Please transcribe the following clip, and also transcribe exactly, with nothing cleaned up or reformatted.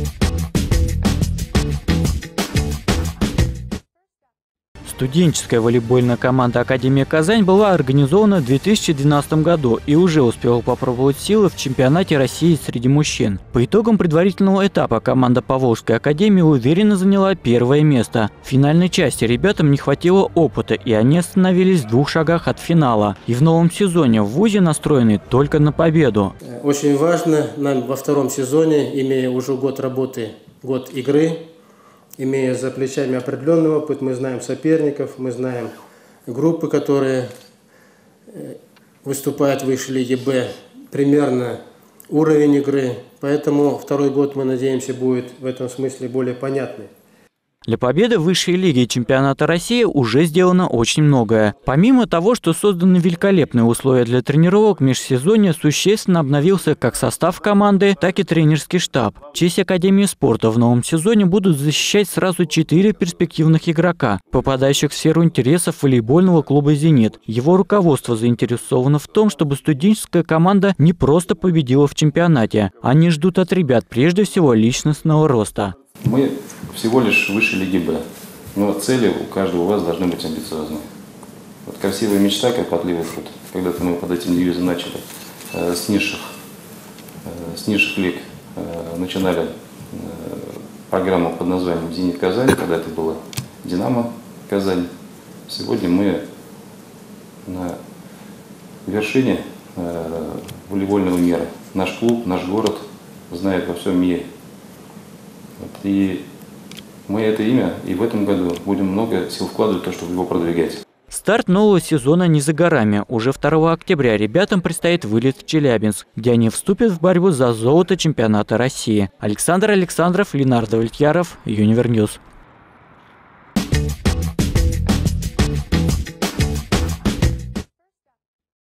Студенческая волейбольная команда Академии Казань была организована в две тысячи двенадцатом году и уже успела попробовать силы в чемпионате России среди мужчин. По итогам предварительного этапа команда Поволжской академии уверенно заняла первое место. В финальной части ребятам не хватило опыта, и они остановились в двух шагах от финала. И в новом сезоне в вузе настроены только на победу. Очень важно нам во втором сезоне, имея уже год работы, год игры, имея за плечами определенный опыт, мы знаем соперников, мы знаем группы, которые выступают в высшей лиге Б, примерно уровень игры. Поэтому второй год, мы надеемся, будет в этом смысле более понятный. Для победы в высшей лиге чемпионата России уже сделано очень многое. Помимо того, что созданы великолепные условия для тренировок, в межсезонье существенно обновился как состав команды, так и тренерский штаб. Честь Академии спорта в новом сезоне будут защищать сразу четыре перспективных игрока, попадающих в сферу интересов волейбольного клуба «Зенит». Его руководство заинтересовано в том, чтобы студенческая команда не просто победила в чемпионате. Они ждут от ребят прежде всего личностного роста. Мы всего лишь выше лиги Б, но цели у каждого у вас должны быть амбициозные. Вот красивая мечта, как подливый труд. Когда-то мы под этим девизом начали э, с низших, э, с низших лиг, э, начинали э, программу под названием «Зенит Казань», когда это было «Динамо Казань». Сегодня мы на вершине э, волейбольного мира. Наш клуб, наш город знает во всем мире. И мы это имя и в этом году будем много сил вкладывать в то, чтобы его продвигать. Старт нового сезона не за горами. Уже второго октября ребятам предстоит вылет в Челябинск, где они вступят в борьбу за золото чемпионата России. Александр Александров, Ленардо Вальтьяров, Универньюз.